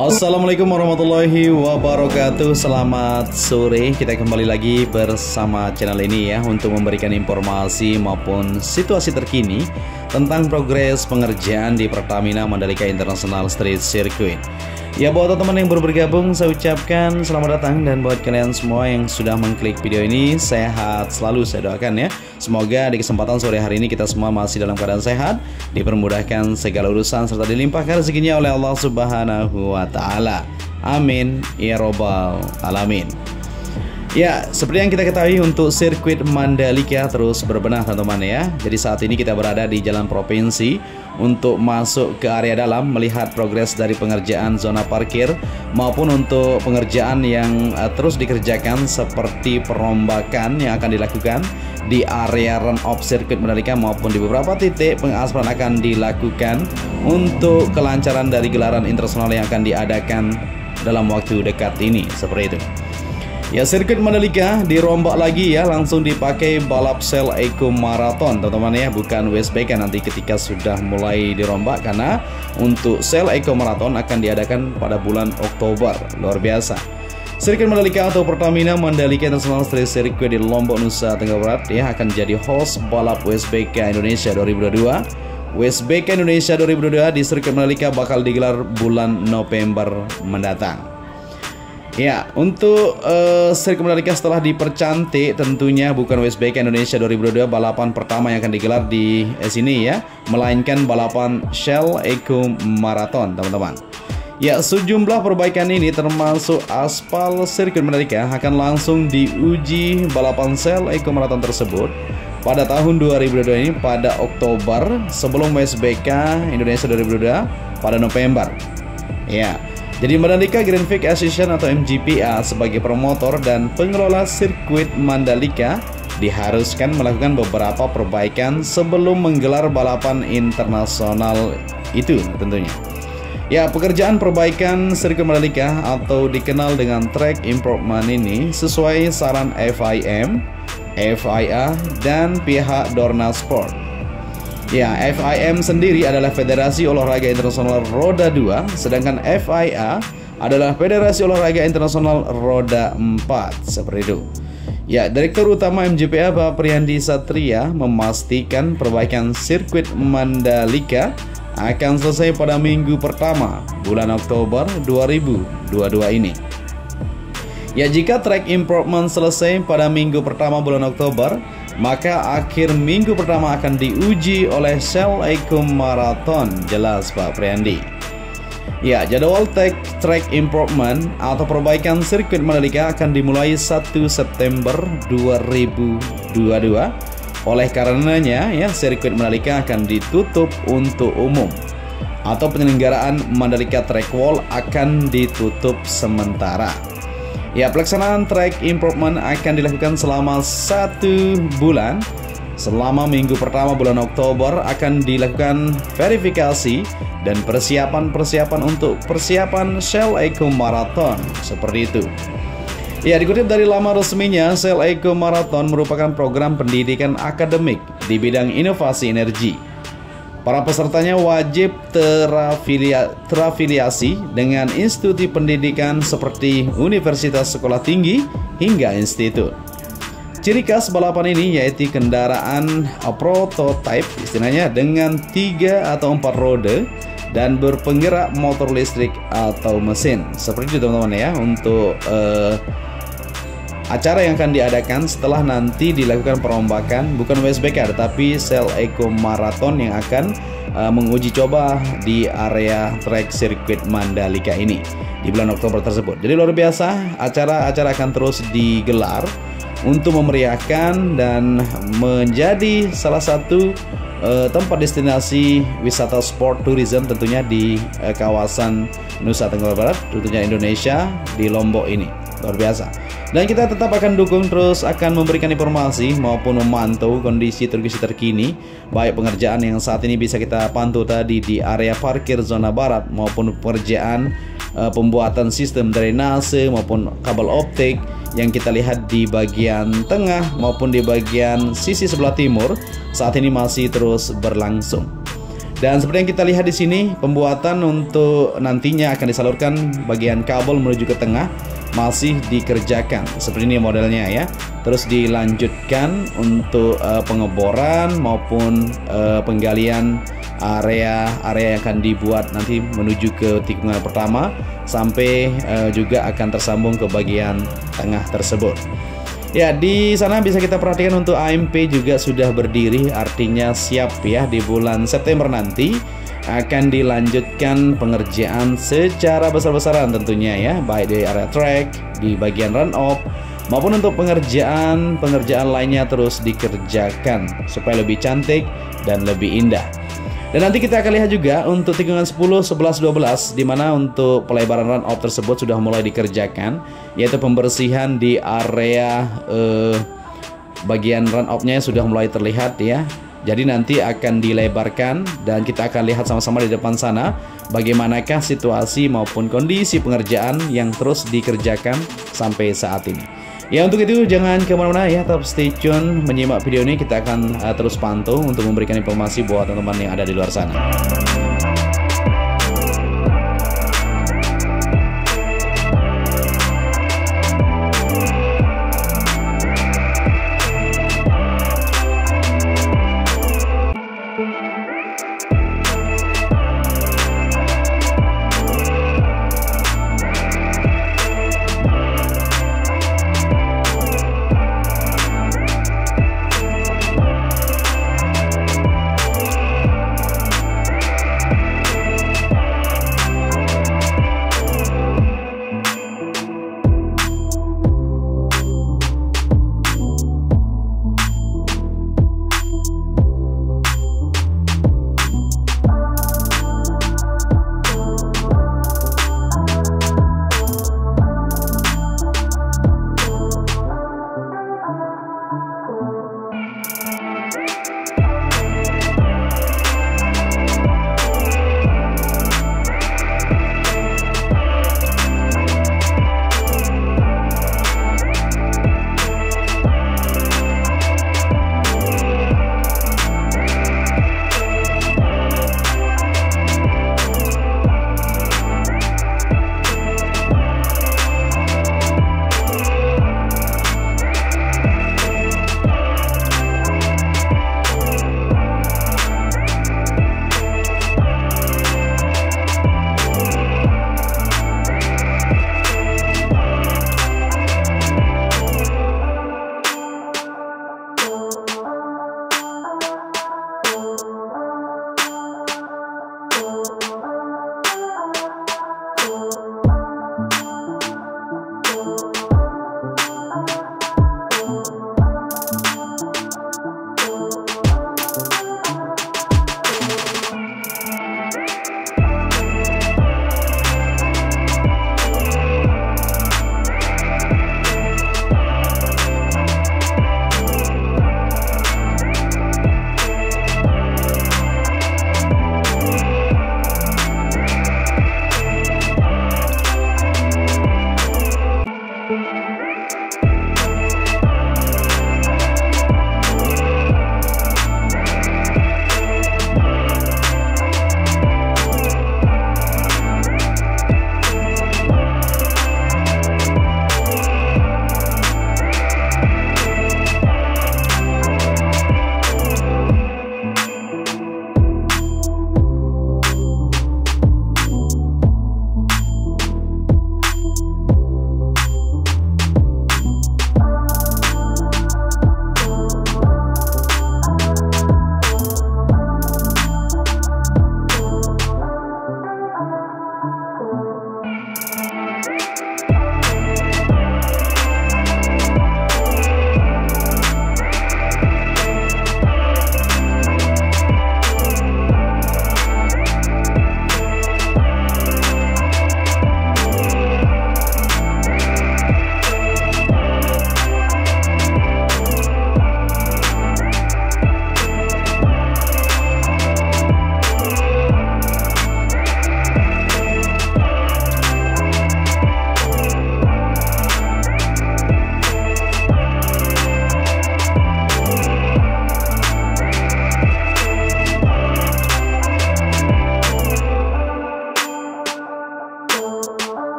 Assalamualaikum warahmatullahi wabarakatuh. Selamat sore. Kita kembali lagi bersama channel ini ya, untuk memberikan informasi maupun situasi terkini tentang progres pengerjaan di Pertamina Mandalika International Street Circuit. Ya, buat teman-teman yang baru bergabung, saya ucapkan selamat datang. Dan buat kalian semua yang sudah mengklik video ini, sehat selalu saya doakan ya. Semoga di kesempatan sore hari ini kita semua masih dalam keadaan sehat, dipermudahkan segala urusan, serta dilimpahkan rezekinya oleh Allah Subhanahu wa Ta'ala. Amin ya robbal alamin. Ya, seperti yang kita ketahui, untuk sirkuit Mandalika terus berbenah teman-teman ya. Jadi saat ini kita berada di jalan provinsi untuk masuk ke area dalam, melihat progres dari pengerjaan zona parkir maupun untuk pengerjaan yang terus dikerjakan, seperti perombakan yang akan dilakukan di area run off sirkuit Mandalika maupun di beberapa titik pengaspalan akan dilakukan untuk kelancaran dari gelaran internasional yang akan diadakan dalam waktu dekat ini, seperti itu. Ya, sirkuit Mandalika dirombak lagi ya, langsung dipakai balap Shell Eco Marathon teman-teman ya, bukan WSBK nanti ketika sudah mulai dirombak, karena untuk Shell Eco Marathon akan diadakan pada bulan Oktober. Luar biasa. Sirkuit Mandalika atau Pertamina Mandalika International Street Circuit di Lombok, Nusa Tenggara Barat ya, akan jadi host balap WSBK Indonesia 2022. WSBK Indonesia 2022 di sirkuit Mandalika bakal digelar bulan November mendatang. Ya, untuk sirkuit Mandalika setelah dipercantik, tentunya bukan WSBK Indonesia 2022 balapan pertama yang akan digelar di sini ya, melainkan balapan Shell Eco Marathon teman-teman. Ya, sejumlah perbaikan ini termasuk aspal sirkuit Mandalika akan langsung diuji balapan Shell Eco Marathon tersebut pada tahun 2022 ini pada Oktober, sebelum WSBK Indonesia 2022 pada November. Ya. Jadi Mandalika Grand Prix Association atau MGPA sebagai promotor dan pengelola sirkuit Mandalika diharuskan melakukan beberapa perbaikan sebelum menggelar balapan internasional itu tentunya. Ya, pekerjaan perbaikan sirkuit Mandalika atau dikenal dengan track improvement ini sesuai saran FIM, FIA, dan pihak Dorna Sport. Ya, FIM sendiri adalah Federasi Olahraga Internasional Roda 2, sedangkan FIA adalah Federasi Olahraga Internasional Roda 4, seperti itu. Ya, Direktur Utama MGPA Pak Priyandi Satria memastikan perbaikan sirkuit Mandalika akan selesai pada minggu pertama bulan Oktober 2022 ini. Ya, jika track improvement selesai pada minggu pertama bulan Oktober, maka akhir minggu pertama akan diuji oleh Shell Eco Marathon, jelas Pak Priyandi. Ya, jadwal track improvement atau perbaikan sirkuit Mandalika akan dimulai 1 September 2022. Oleh karenanya ya, sirkuit Mandalika akan ditutup untuk umum, atau penyelenggaraan Mandalika Track Wall akan ditutup sementara. Ya, pelaksanaan track improvement akan dilakukan selama 1 bulan. Selama minggu pertama bulan Oktober akan dilakukan verifikasi dan persiapan untuk persiapan Shell Eco Marathon, seperti itu. Ya, dikutip dari laman resminya, Shell Eco Marathon merupakan program pendidikan akademik di bidang inovasi energi. Para pesertanya wajib terafiliasi dengan institusi pendidikan seperti universitas, sekolah tinggi, hingga institut. Ciri khas balapan ini yaitu kendaraan prototipe istilahnya dengan 3 atau 4 roda dan berpenggerak motor listrik atau mesin. Seperti itu teman-teman ya, untuk acara yang akan diadakan setelah nanti dilakukan perombakan, bukan WSBK tetapi Shell Eco Marathon yang akan menguji coba di area track sirkuit Mandalika ini di bulan Oktober tersebut. Jadi luar biasa, acara-acara akan terus digelar untuk memeriahkan dan menjadi salah satu tempat destinasi wisata sport tourism tentunya di kawasan Nusa Tenggara Barat, tentunya Indonesia, di Lombok ini. Luar biasa. Dan kita tetap akan dukung, terus akan memberikan informasi maupun memantau kondisi terkini, baik pengerjaan yang saat ini bisa kita pantau tadi di area parkir zona barat, maupun pekerjaan pembuatan sistem drainase maupun kabel optik yang kita lihat di bagian tengah maupun di bagian sisi sebelah timur saat ini masih terus berlangsung. Dan seperti yang kita lihat di sini, pembuatan untuk nantinya akan disalurkan bagian kabel menuju ke tengah masih dikerjakan. Seperti ini modelnya ya. Terus dilanjutkan untuk pengeboran maupun penggalian area yang akan dibuat nanti menuju ke tikungan pertama sampai juga akan tersambung ke bagian tengah tersebut. Ya, di sana bisa kita perhatikan untuk AMP juga sudah berdiri, artinya siap ya. Di bulan September nanti akan dilanjutkan pengerjaan secara besar-besaran tentunya ya, baik di area track, di bagian run off, maupun untuk pengerjaan lainnya terus dikerjakan supaya lebih cantik dan lebih indah. Dan nanti kita akan lihat juga untuk tikungan 10, 11, 12 di mana untuk pelebaran run off tersebut sudah mulai dikerjakan, yaitu pembersihan di area bagian run off-nya sudah mulai terlihat ya. Jadi nanti akan dilebarkan dan kita akan lihat sama-sama di depan sana bagaimanakah situasi maupun kondisi pengerjaan yang terus dikerjakan sampai saat ini. Ya, untuk itu jangan kemana-mana ya, tetap stay tune menyimak video ini. Kita akan terus pantau untuk memberikan informasi buat teman-teman yang ada di luar sana.